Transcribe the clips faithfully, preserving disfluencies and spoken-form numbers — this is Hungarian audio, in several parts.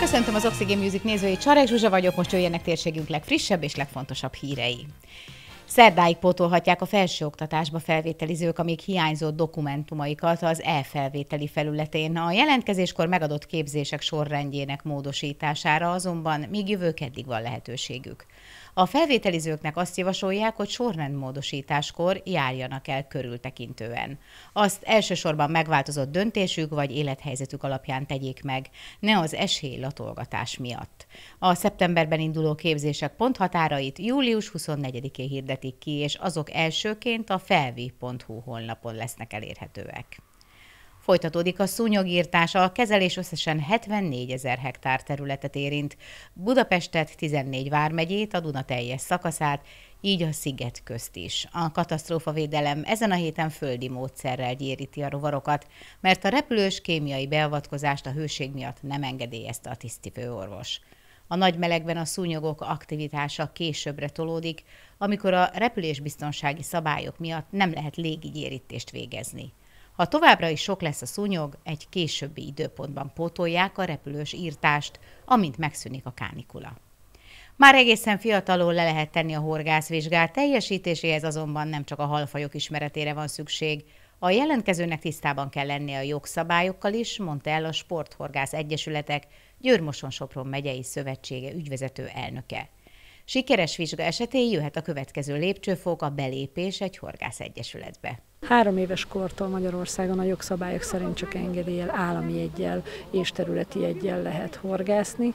Köszöntöm az Oxygen Music nézőit, Csarek Zsuzsa vagyok, most jöjjenek térségünk legfrissebb és legfontosabb hírei. Szerdáig pótolhatják a felsőoktatásba felvételizők a még hiányzó dokumentumaikat az e-felvételi felületén. A jelentkezéskor megadott képzések sorrendjének módosítására azonban még jövő keddig van lehetőségük. A felvételizőknek azt javasolják, hogy sorrendmódosításkor járjanak el körültekintően. Azt elsősorban megváltozott döntésük vagy élethelyzetük alapján tegyék meg, ne az esélylatolgatás miatt. A szeptemberben induló képzések ponthatárait július huszonnegyedikén hirdetik ki, és azok elsőként a felvi pont hu honlapon lesznek elérhetőek. Folytatódik a szúnyogírtás, a kezelés összesen hetvennégyezer hektár területet érint, Budapestet, tizennégy vármegyét, a Duna teljes szakaszát, így a sziget közt is. A katasztrófavédelem ezen a héten földi módszerrel gyéríti a rovarokat, mert a repülős kémiai beavatkozást a hőség miatt nem engedélyezte a tisztifőorvos. A nagy melegben a szúnyogok aktivitása későbbre tolódik, amikor a repülésbiztonsági szabályok miatt nem lehet légigyérítést végezni. Ha továbbra is sok lesz a szúnyog, egy későbbi időpontban pótolják a repülős írtást, amint megszűnik a kánikula. Már egészen fiatalon le lehet tenni a horgászvizsgát, teljesítéséhez azonban nem csak a halfajok ismeretére van szükség. A jelentkezőnek tisztában kell lennie a jogszabályokkal is, mondta el a Sporthorgász Egyesületek Győr-Moson-Sopron megyei szövetsége ügyvezető elnöke. Sikeres vizsga esetén jöhet a következő lépcsőfok, a belépés egy horgászegyesületbe. Három éves kortól Magyarországon a jogszabályok szerint csak engedéllyel, állami jeggyel és területi jeggyel lehet horgászni,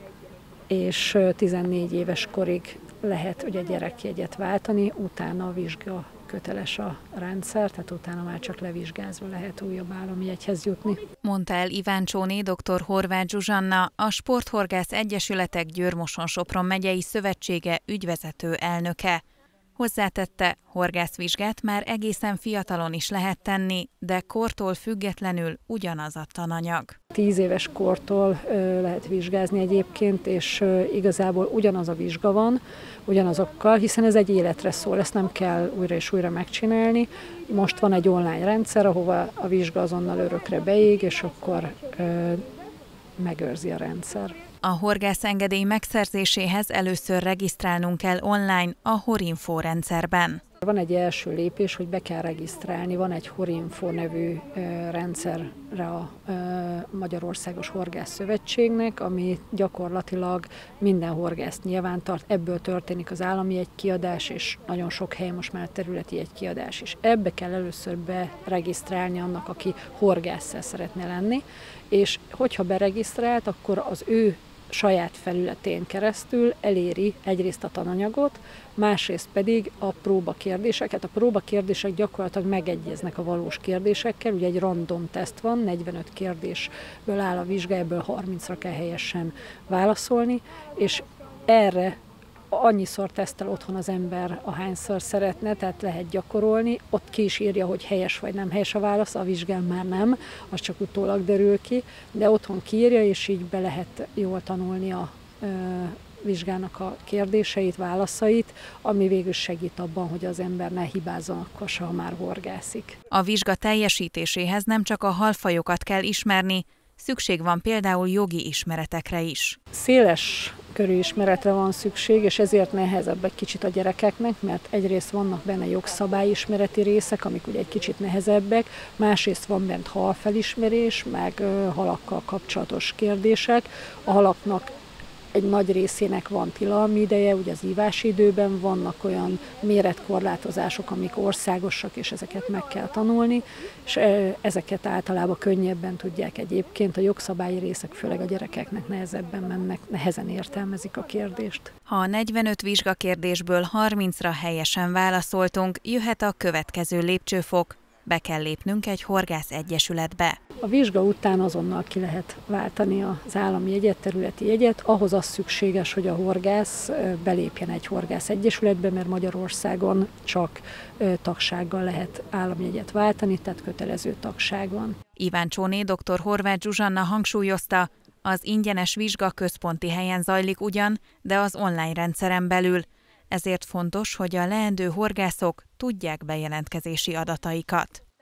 és tizennégy éves korig lehet ugye gyerekjegyet váltani, utána a vizsga köteles a rendszer, tehát utána már csak levizsgázva lehet újabb állami jegyhez jutni. Mondta el Iváncsóné dr. Horváth Zsuzsanna, a Sporthorgász Egyesületek Győr-Moson-Sopron megyei szövetsége ügyvezető elnöke. Hozzátette, horgászvizsgát már egészen fiatalon is lehet tenni, de kortól függetlenül ugyanaz a tananyag. Tíz éves kortól ö, lehet vizsgázni egyébként, és ö, igazából ugyanaz a vizsga van, ugyanazokkal, hiszen ez egy életre szól, ezt nem kell újra és újra megcsinálni. Most van egy online rendszer, ahova a vizsga azonnal örökre beég, és akkor ö, megőrzi a rendszer. A horgászengedély megszerzéséhez először regisztrálnunk kell online a Horinfo rendszerben. Van egy első lépés, hogy be kell regisztrálni, van egy Horinfo nevű ö, rendszerre a ö, Magyarországos Horgász Szövetségnek, ami gyakorlatilag minden horgászt nyilvántart, ebből történik az állami jegykiadás, és nagyon sok helyen most már területi jegykiadás is. Ebbe kell először beregisztrálni annak, aki horgásszal szeretne lenni, és hogyha beregisztrált, akkor az ő saját felületén keresztül eléri egyrészt a tananyagot, másrészt pedig a próbakérdéseket. A próbakérdések gyakorlatilag megegyeznek a valós kérdésekkel, ugye egy random teszt van, negyvenöt kérdésből áll a vizsga, ebből harmincra kell helyesen válaszolni, és erre annyiszor tesztel otthon az ember, ahányszor szeretne, tehát lehet gyakorolni, ott ki is írja, hogy helyes vagy nem helyes a válasz, a vizsgán már nem, az csak utólag derül ki, de otthon kiírja, és így be lehet jól tanulni a ö, vizsgának a kérdéseit, válaszait, ami végül segít abban, hogy az ember ne hibázzon akkor se, ha már horgászik. A vizsga teljesítéséhez nem csak a halfajokat kell ismerni, szükség van például jogi ismeretekre is. Széles körű ismeretre van szükség, és ezért nehezebb egy kicsit a gyerekeknek, mert egyrészt vannak benne jogszabályismereti részek, amik ugye egy kicsit nehezebbek, másrészt van bent halfelismerés, meg halakkal kapcsolatos kérdések. A halaknak egy nagy részének van tilalmi ideje, ugye az ívási időben vannak olyan méretkorlátozások, amik országosak, és ezeket meg kell tanulni, és ezeket általában könnyebben tudják egyébként. A jogszabályi részek főleg a gyerekeknek nehezebben mennek, nehezen értelmezik a kérdést. Ha a negyvenöt vizsgakérdésből harmincra helyesen válaszoltunk, jöhet a következő lépcsőfok. Be kell lépnünk egy horgász egyesületbe. A vizsga után azonnal ki lehet váltani az állami jegyet, területi jegyet. Ahhoz az szükséges, hogy a horgász belépjen egy horgász egyesületbe, mert Magyarországon csak tagsággal lehet állami jegyet váltani, tehát kötelező tagság van. Iváncsóné dr. Horváth Zsuzsanna hangsúlyozta, az ingyenes vizsga központi helyen zajlik ugyan, de az online rendszeren belül. Ezért fontos, hogy a leendő horgászok tudják bejelentkezési adataikat.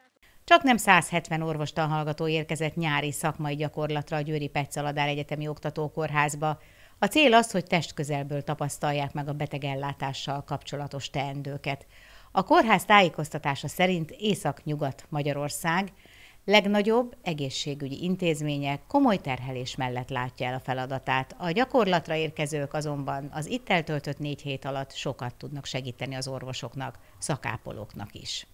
Csak nem száz hetven orvostanhallgató érkezett nyári szakmai gyakorlatra a Győri Petsz-Aladár Egyetemi Oktatókórházba. A cél az, hogy testközelből tapasztalják meg a betegellátással kapcsolatos teendőket. A kórház tájékoztatása szerint Észak-Nyugat-Magyarország legnagyobb egészségügyi intézménye komoly terhelés mellett látja el a feladatát. A gyakorlatra érkezők azonban az itt eltöltött négy hét alatt sokat tudnak segíteni az orvosoknak, szakápolóknak is.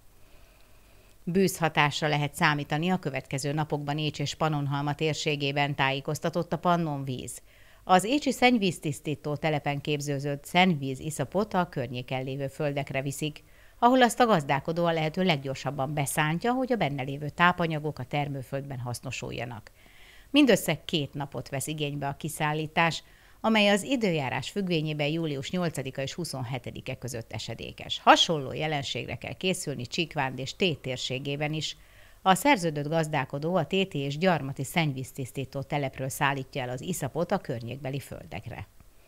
Bűzhatásra lehet számítani a következő napokban Écs és Pannonhalma térségében, tájékoztatott a Pannonvíz. Az écsi szennyvíztisztító telepen képződött szennyvíz iszapot a környéken lévő földekre viszik, ahol azt a gazdálkodó a lehető leggyorsabban beszántja, hogy a benne lévő tápanyagok a termőföldben hasznosuljanak. Mindössze két napot vesz igénybe a kiszállítás, amely az időjárás függvényében július nyolcadika és huszonhetedike között esedékes. Hasonló jelenségre kell készülni Csíkvánd és Tét térségében is. A szerződött gazdálkodó a téti és gyarmati szennyvíztisztító telepről szállítja el az iszapot a környékbeli földekre.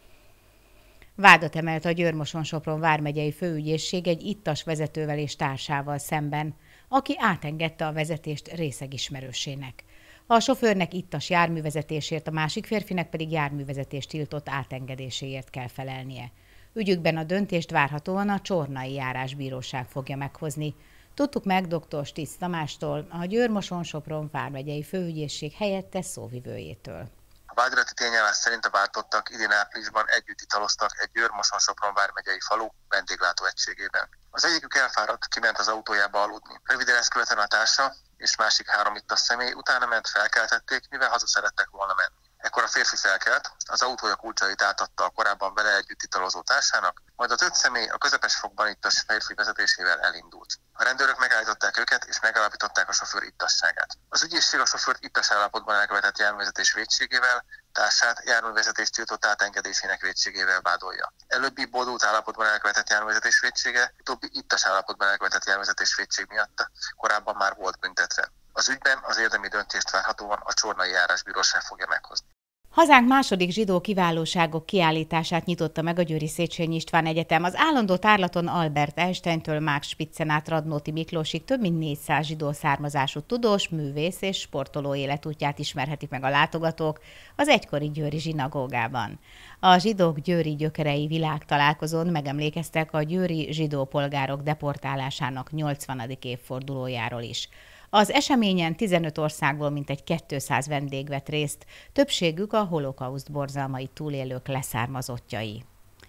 Vádat emelt a Győr-Moson-Sopron vármegyei főügyészség egy ittas vezetővel és társával szemben, aki átengedte a vezetést részegismerősének. A sofőrnek ittas járművezetésért, a másik férfinek pedig járművezetést tiltott átengedéséért kell felelnie. Ügyükben a döntést várhatóan a Csornai Járásbíróság fogja meghozni. Tudtuk meg dr. Stisz Tamástól, a Győr-Moson-Sopron vármegyei főügyészség helyettes szóvivőjétől. A vádirati tényállás szerint a vádlottak idén áprilisban együtt italoztak egy Győr-Moson-Sopron vármegyei falu vendéglátó egységében. Az egyikük elfáradt, kiment az autójába aludni. Röviden ezt követően a társa és másik három ittas személy utána ment, felkeltették, mivel haza szerettek volna menni. Ekkor a férfi felkelt, az autója kulcsait átadta a korábban vele együtt italozó társának, majd az öt személy a közepes fogban ittas férfi vezetésével elindult. A rendőrök megállították őket és megállapították a sofőr ittasságát. Az ügyészség a sofőrt ittas állapotban elkövetett járművezetés vétségével, társát járművezetés tiltott átengedésének vétségével vádolja. Előbbi boldult állapotban elkövetett járművezetés vétsége, utóbbi ittas állapotban elkövetett járművezetés vétség miatt korábban már volt büntetve. Az ügyben az érdemi döntést várhatóan a Csornai Járásbíróság fogja meghozni. Hazánk második zsidó kiválóságok kiállítását nyitotta meg a Győri Széchenyi István Egyetem. Az állandó tárlaton Albert Einsteintől Max Spitzen át Radnóti Miklósig több mint négyszáz zsidó származású tudós, művész és sportoló életútját ismerhetik meg a látogatók az egykori győri zsinagógában. A zsidók győri gyökerei világtalálkozón megemlékeztek a győri zsidó polgárok deportálásának nyolcvanadik évfordulójáról is. Az eseményen tizenöt országból mintegy kétszáz vendég vett részt, többségük a holokauszt borzalmait túlélők leszármazottjai.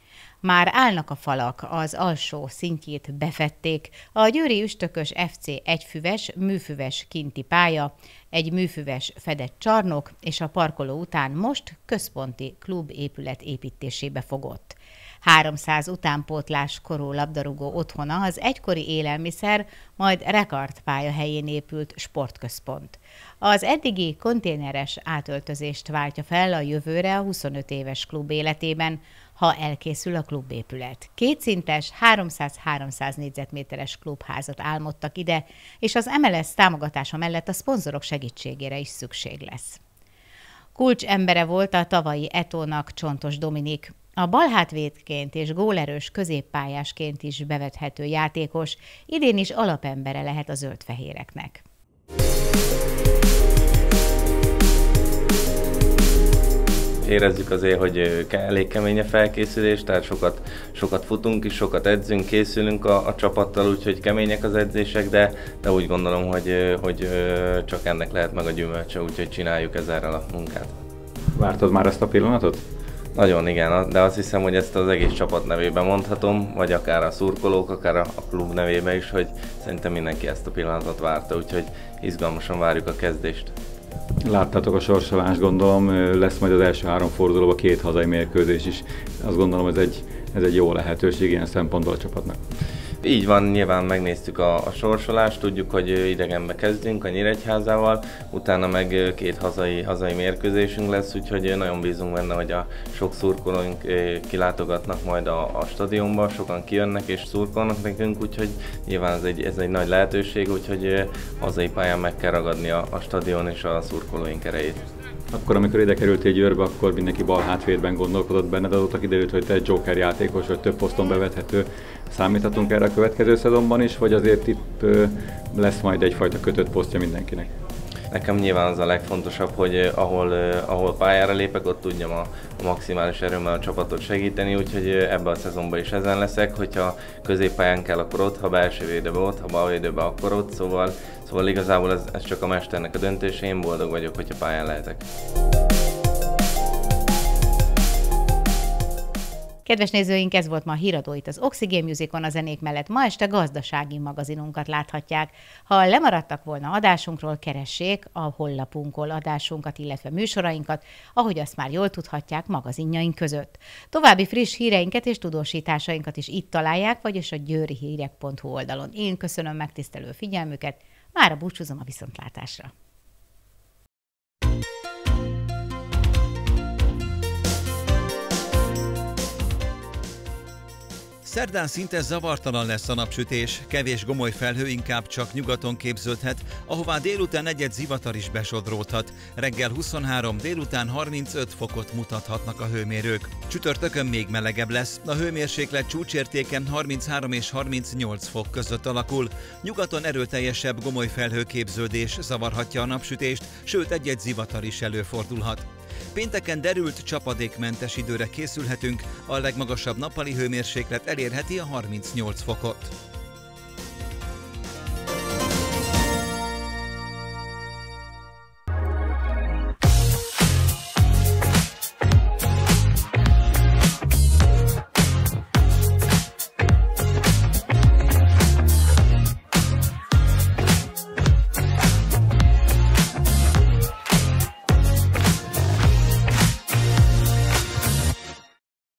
Már állnak a falak, az alsó szintjét befették, a győri üstökös ef cé egyfüves, műfüves kinti pálya, egy műfüves fedett csarnok és a parkoló után most központi klub épület építésébe fogott. háromszáz utánpótlás korú labdarúgó otthona az egykori élelmiszer, majd rekardpálya helyén épült sportközpont. Az eddigi konténeres átöltözést váltja fel a jövőre a huszonöt éves klub életében, ha elkészül a klubépület. Kétszintes, háromszáz-háromszáz négyzetméteres klubházat álmodtak ide, és az em el es támogatása mellett a szponzorok segítségére is szükség lesz. Kulcs embere volt a tavalyi Etónak Csontos Dominik. A balhátvédként és gólerős középpályásként is bevethető játékos, idén is alapembere lehet a zöldfehéreknek. Érezzük azért, hogy elég kemény a felkészülés, tehát sokat, sokat futunk is, sokat edzünk, készülünk a, a csapattal, úgyhogy kemények az edzések, de, de úgy gondolom, hogy, hogy csak ennek lehet meg a gyümölcse, úgyhogy csináljuk ezzel a munkát. Vártad már ezt a pillanatot? Nagyon igen, de azt hiszem, hogy ezt az egész csapat nevében mondhatom, vagy akár a szurkolók, akár a klub nevében is, hogy szerintem mindenki ezt a pillanatot várta, úgyhogy izgalmasan várjuk a kezdést. Láttátok a sorsolást, gondolom, lesz majd az első három fordulóban két hazai mérkőzés is. Azt gondolom, ez egy, ez egy jó lehetőség ilyen szempontból a csapatnak. Így van, nyilván megnéztük a, a sorsolást, tudjuk, hogy idegenbe kezdünk a Nyíregyházával, utána meg két hazai, hazai mérkőzésünk lesz, úgyhogy nagyon bízunk benne, hogy a sok szurkolóink kilátogatnak majd a, a stadionba, sokan kijönnek és szurkolnak nekünk, úgyhogy nyilván ez egy, ez egy nagy lehetőség, úgyhogy hazai pályán meg kell ragadni a, a stadion és a szurkolóink erejét. Akkor, amikor ide kerültél Győrbe, akkor mindenki bal hátvédben gondolkodott benned, azóta kiderült, hogy te egy joker játékos, vagy több poszton bevethető. Számíthatunk erre a következő szezonban is, vagy azért itt lesz majd egyfajta kötött posztja mindenkinek? Nekem nyilván az a legfontosabb, hogy ahol, ahol pályára lépek, ott tudjam a, a maximális erőmmel a csapatot segíteni, úgyhogy ebben a szezonban is ezen leszek, hogyha középpályán kell, akkor ott, ha belső védőben ott, ha balvédőben, akkor ott, szóval, szóval igazából ez, ez csak a mesternek a döntése, én boldog vagyok, hogyha pályán lehetek. Kedves nézőink, ez volt ma a híradó itt az Oxygen Musicon, a zenék mellett ma este gazdasági magazinunkat láthatják. Ha lemaradtak volna adásunkról, keressék a honlapunkon adásunkat, illetve műsorainkat, ahogy azt már jól tudhatják magazinjaink között. További friss híreinket és tudósításainkat is itt találják, vagyis a győrihírek pont hu oldalon. Én köszönöm megtisztelő figyelmüket, mára búcsúzom a viszontlátásra. Szerdán szinte zavartalan lesz a napsütés, kevés gomoly felhő inkább csak nyugaton képződhet, ahová délután negyed zivatar is besodródhat. Reggel huszonhárom, délután harmincöt fokot mutathatnak a hőmérők. Csütörtökön még melegebb lesz, a hőmérséklet csúcsértéken harminchárom és harmincnyolc fok között alakul. Nyugaton erőteljesebb gomoly felhőképződés zavarhatja a napsütést, sőt egy-egy zivatar is előfordulhat. Pénteken derült, csapadékmentes időre készülhetünk, a legmagasabb nappali hőmérséklet elérheti a harmincnyolc fokot.